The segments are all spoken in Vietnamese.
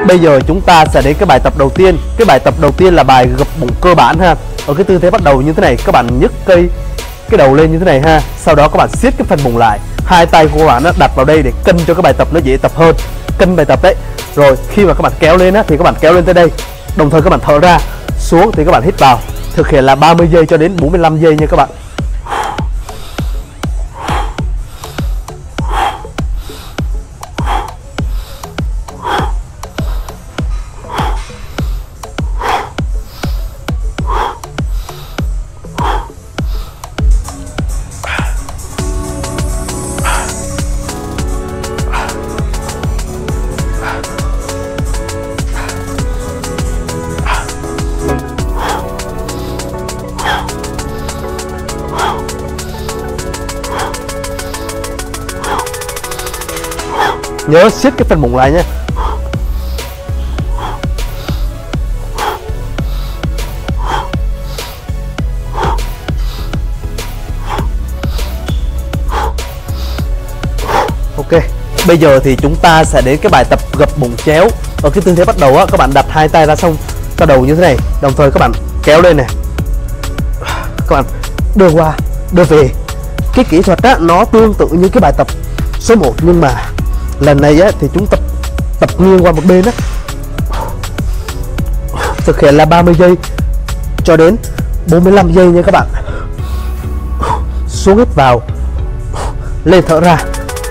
Bây giờ chúng ta sẽ đến cái bài tập đầu tiên. Cái bài tập đầu tiên là bài gập bụng cơ bản ha. Ở cái tư thế bắt đầu như thế này, các bạn nhấc cái đầu lên như thế này ha. Sau đó các bạn siết cái phần bụng lại. Hai tay của các bạn đặt vào đây để cân cho cái bài tập nó dễ tập hơn. Cân bài tập đấy. Rồi khi mà các bạn kéo lên á, thì các bạn kéo lên tới đây. Đồng thời các bạn thở ra. Xuống thì các bạn hít vào. Thực hiện là 30 giây cho đến 45 giây nha các bạn. Nhớ siết cái phần bụng lại nhé. Ok, bây giờ thì chúng ta sẽ đến cái bài tập gập bụng chéo. Ở cái tư thế bắt đầu á, các bạn đặt hai tay ra sau đầu như thế này. Đồng thời các bạn kéo lên này. Các bạn đưa qua, đưa về. Cái kỹ thuật á, nó tương tự như cái bài tập số 1, nhưng mà lần này á, thì chúng tập nghiêng qua một bên á. Thực hiện là 30 giây cho đến 45 giây nha các bạn. Xuống hít vào, lên thở ra.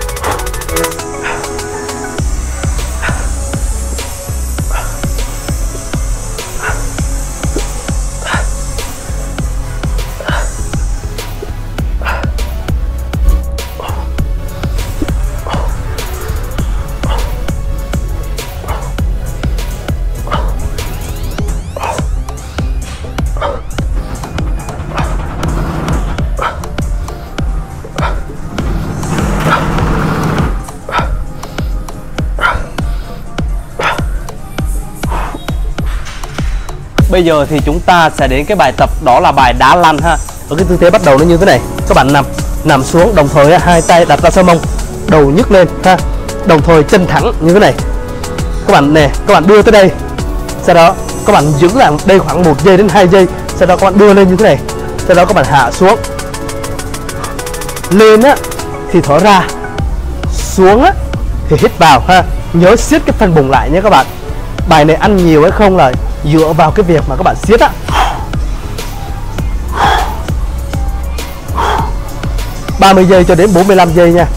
Bây giờ thì chúng ta sẽ đến cái bài tập đó là bài đá lăn ha. Ở cái tư thế bắt đầu nó như thế này. Các bạn nằm xuống, đồng thời hai tay đặt ra sau mông, đầu nhấc lên ha. Đồng thời chân thẳng như thế này. Các bạn nè, các bạn đưa tới đây. Sau đó các bạn giữ lại đây khoảng 1 giây đến 2 giây. Sau đó các bạn đưa lên như thế này. Sau đó các bạn hạ xuống. Lên á thì thở ra. Xuống á thì hít vào ha. Nhớ siết cái phần bụng lại nhé các bạn. Bài này ăn nhiều hay không là dựa vào cái việc mà các bạn siết á. 30 giây cho đến 45 giây nha.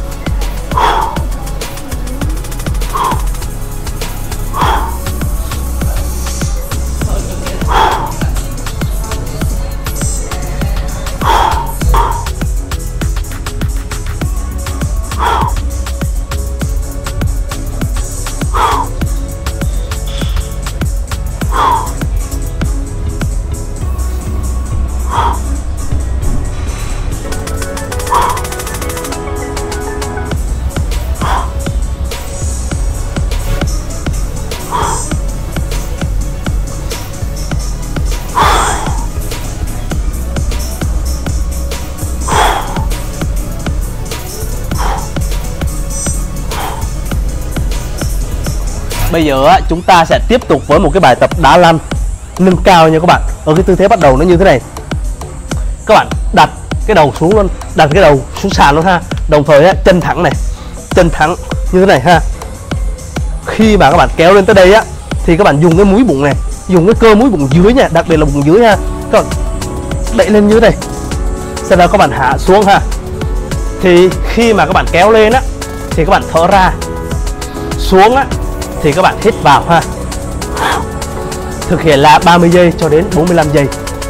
Bây giờ á, chúng ta sẽ tiếp tục với một cái bài tập đá lăn nâng cao nha các bạn. Ở cái tư thế bắt đầu nó như thế này. Các bạn đặt cái đầu xuống luôn, đặt cái đầu xuống sàn luôn ha. Đồng thời á, chân thẳng này, chân thẳng như thế này ha. Khi mà các bạn kéo lên tới đây á, thì các bạn dùng cái múi bụng này, dùng cái cơ múi bụng dưới nha, đặc biệt là bụng dưới ha. Các bạn đẩy lên như thế này. Sau đó các bạn hạ xuống ha. Thì khi mà các bạn kéo lên á, thì các bạn thở ra. Xuống á thì các bạn hít vào ha. Thực hiện là 30 giây cho đến 45 giây.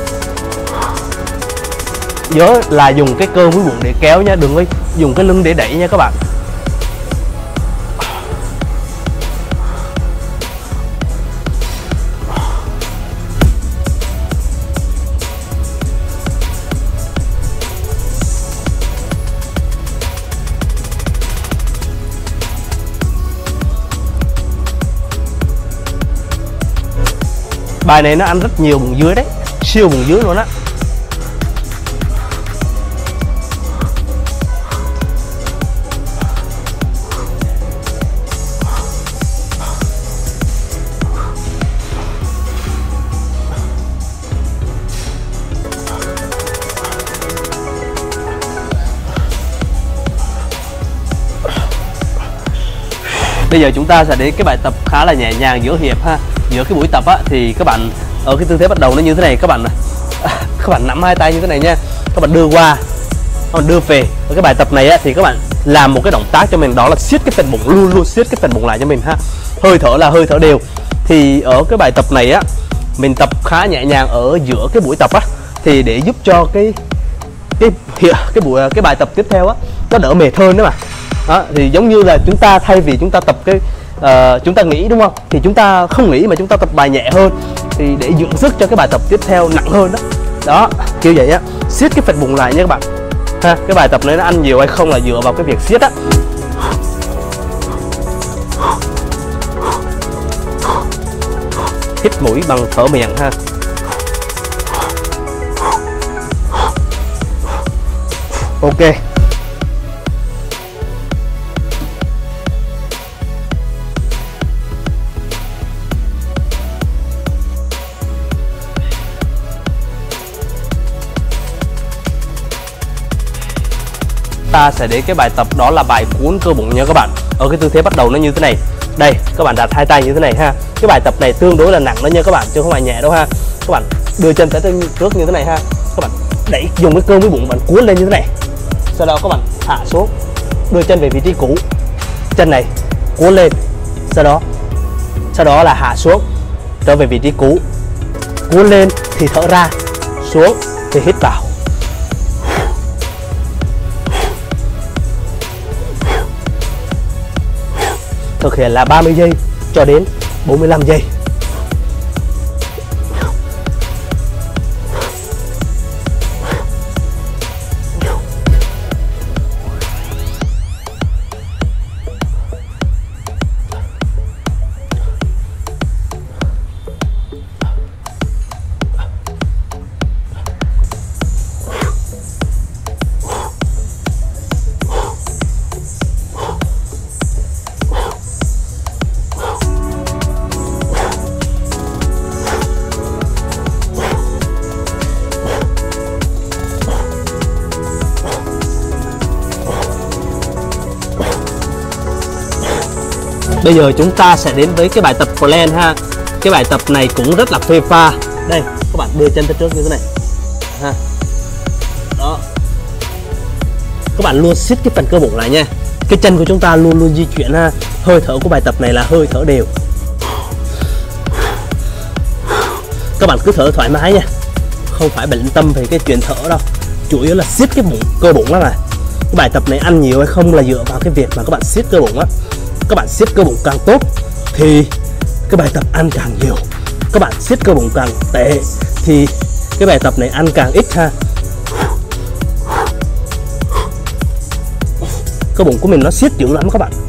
Nhớ là dùng cái cơ múi bụng để kéo nha, đừng có dùng cái lưng để đẩy nha các bạn. Bài này nó ăn rất nhiều bụng dưới đấy, siêu bụng dưới luôn á. Bây giờ chúng ta sẽ đến cái bài tập khá là nhẹ nhàng giữa hiệp ha. Giữa cái buổi tập á thì các bạn ở cái tư thế bắt đầu nó như thế này, các bạn nắm hai tay như thế này nha. Các bạn đưa qua, các bạn đưa về. Ở cái bài tập này á thì các bạn làm một cái động tác cho mình, đó là siết cái phần bụng, luôn luôn siết cái phần bụng lại cho mình ha. Hơi thở là hơi thở đều. Thì ở cái bài tập này á mình tập khá nhẹ nhàng ở giữa cái buổi tập á, thì để giúp cho cái bài tập tiếp theo á nó đỡ mệt hơn đó mà. Đó, thì giống như là chúng ta thay vì chúng ta tập chúng ta nghĩ đúng không, thì chúng ta không nghĩ mà chúng ta tập bài nhẹ hơn, thì để dưỡng sức cho cái bài tập tiếp theo nặng hơn đó. Đó, kiểu vậy á, siết cái phần bụng lại nha các bạn ha. Cái bài tập này nó ăn nhiều hay không là dựa vào cái việc siết á. Hít mũi bằng thở miệng ha. Ok. Ta sẽ đến cái bài tập đó là bài cuốn cơ bụng nha các bạn. Ở cái tư thế bắt đầu nó như thế này. Đây, các bạn đặt hai tay như thế này ha. Cái bài tập này tương đối là nặng đó nha các bạn, chứ không phải nhẹ đâu ha. Các bạn đưa chân tới trước như thế này ha. Các bạn đẩy, dùng cái cơ với bụng bạn cuốn lên như thế này. Sau đó các bạn hạ xuống, đưa chân về vị trí cũ. Chân này cuốn lên. Sau đó là hạ xuống, trở về vị trí cũ. Cuốn lên thì thở ra, xuống thì hít vào. Thực hiện là 30 giây cho đến 45 giây. Bây giờ chúng ta sẽ đến với cái bài tập plank ha. Cái bài tập này cũng rất là phê pha. Đây, các bạn đưa chân tới trước như thế này ha. Đó. Các bạn luôn siết cái phần cơ bụng lại nha. Cái chân của chúng ta luôn luôn di chuyển ha. Hơi thở của bài tập này là hơi thở đều. Các bạn cứ thở thoải mái nha, không phải bận tâm về cái chuyện thở đâu. Chủ yếu là siết cái bụng, cơ bụng đó mà. Cái bài tập này ăn nhiều hay không là dựa vào cái việc mà các bạn siết cơ bụng á. Các bạn siết cơ bụng càng tốt thì cái bài tập ăn càng nhiều. Các bạn siết cơ bụng càng tệ thì cái bài tập này ăn càng ít ha. Cơ bụng của mình nó siết dữ lắm các bạn.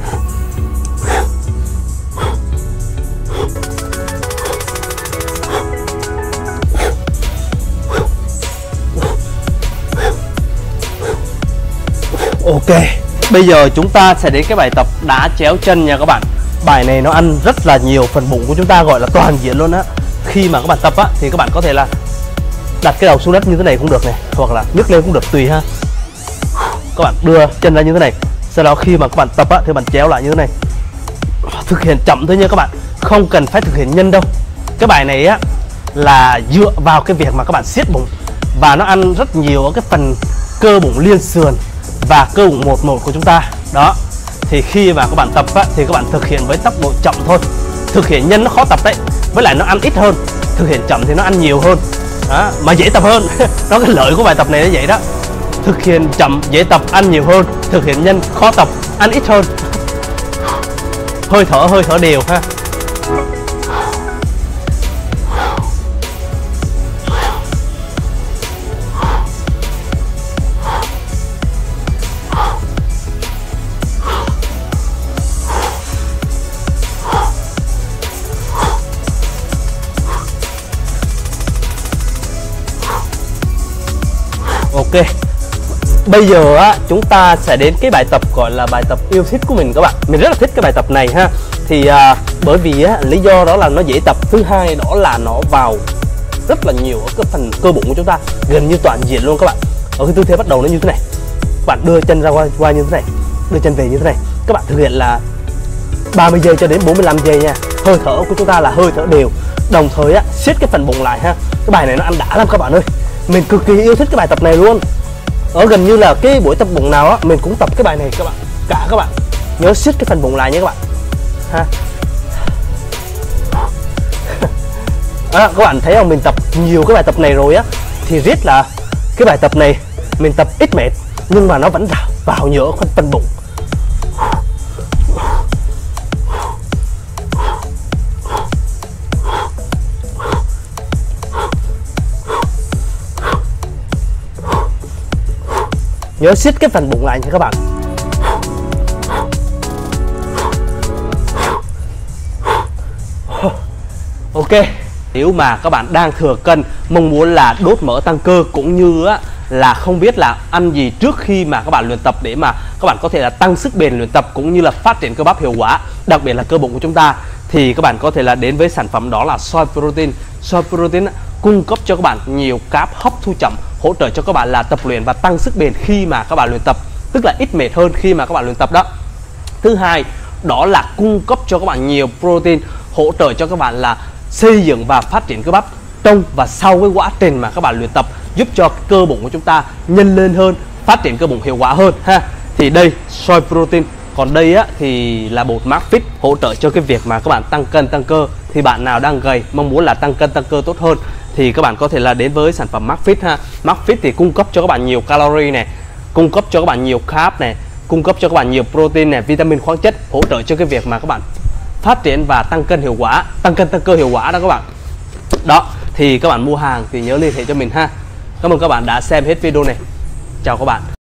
Ok. Bây giờ chúng ta sẽ đến cái bài tập đá chéo chân nha các bạn. Bài này nó ăn rất là nhiều phần bụng của chúng ta, gọi là toàn diện luôn á. Khi mà các bạn tập á thì các bạn có thể là đặt cái đầu xuống đất như thế này cũng được này, hoặc là nhấc lên cũng được, tùy ha. Các bạn đưa chân ra như thế này. Sau đó khi mà các bạn tập á thì bạn chéo lại như thế này. Thực hiện chậm thôi nha các bạn, không cần phải thực hiện nhanh đâu. Cái bài này á là dựa vào cái việc mà các bạn siết bụng, và nó ăn rất nhiều ở cái phần cơ bụng liên sườn và cơ bụng 1-1 của chúng ta. Đó, thì khi mà các bạn tập á, thì các bạn thực hiện với tốc độ chậm thôi. Thực hiện nhanh nó khó tập đấy, với lại nó ăn ít hơn. Thực hiện chậm thì nó ăn nhiều hơn đó, mà dễ tập hơn. Đó, cái lợi của bài tập này nó vậy đó. Thực hiện chậm dễ tập, ăn nhiều hơn. Thực hiện nhanh khó tập, ăn ít hơn. Hơi thở đều ha. Ok. Bây giờ á chúng ta sẽ đến cái bài tập gọi là bài tập yêu thích của mình các bạn. Mình rất là thích cái bài tập này ha. Thì bởi vì á, lý do đó là nó dễ tập. Thứ hai đó là nó vào rất là nhiều ở cái phần cơ bụng của chúng ta, gần như toàn diện luôn các bạn. Ở cái tư thế bắt đầu nó như thế này. Các bạn đưa chân ra qua như thế này, đưa chân về như thế này. Các bạn thực hiện là 30 giây cho đến 45 giây nha. Hơi thở của chúng ta là hơi thở đều, đồng thời á siết cái phần bụng lại ha. Cái bài này nó ăn đã lắm các bạn ơi, mình cực kỳ yêu thích cái bài tập này luôn. Ở gần như là cái buổi tập bụng nào á mình cũng tập cái bài này các bạn, cả các bạn nhớ siết cái phần bụng lại nhé các bạn ha. Các bạn thấy không, mình tập nhiều cái bài tập này rồi á thì riết là cái bài tập này mình tập ít mệt nhưng mà nó vẫn vào nhỡ phần bụng. Nhớ siết cái phần bụng lại nha các bạn. Ok, nếu mà các bạn đang thừa cân, mong muốn là đốt mỡ tăng cơ cũng như á, là không biết là ăn gì trước khi mà các bạn luyện tập để mà các bạn có thể là tăng sức bền luyện tập cũng như là phát triển cơ bắp hiệu quả, đặc biệt là cơ bụng của chúng ta, thì các bạn có thể là đến với sản phẩm đó là Soy Protein. Soy Protein cung cấp cho các bạn nhiều carb hấp thu chậm, hỗ trợ cho các bạn là tập luyện và tăng sức bền khi mà các bạn luyện tập, tức là ít mệt hơn khi mà các bạn luyện tập đó. Thứ hai, đó là cung cấp cho các bạn nhiều protein, hỗ trợ cho các bạn là xây dựng và phát triển cơ bắp trong và sau cái quá trình mà các bạn luyện tập, giúp cho cơ bụng của chúng ta nhân lên hơn, phát triển cơ bụng hiệu quả hơn ha. Thì đây Soy Protein, còn đây á thì là bột McFit, hỗ trợ cho cái việc mà các bạn tăng cân tăng cơ. Thì bạn nào đang gầy mong muốn là tăng cân tăng cơ tốt hơn thì các bạn có thể là đến với sản phẩm McFit ha. McFit thì cung cấp cho các bạn nhiều calorie này, cung cấp cho các bạn nhiều carb này, cung cấp cho các bạn nhiều protein này, vitamin, khoáng chất, hỗ trợ cho cái việc mà các bạn phát triển và tăng cân hiệu quả, tăng cân tăng cơ hiệu quả đó các bạn. Đó, thì các bạn mua hàng thì nhớ liên hệ cho mình ha. Cảm ơn các bạn đã xem hết video này. Chào các bạn.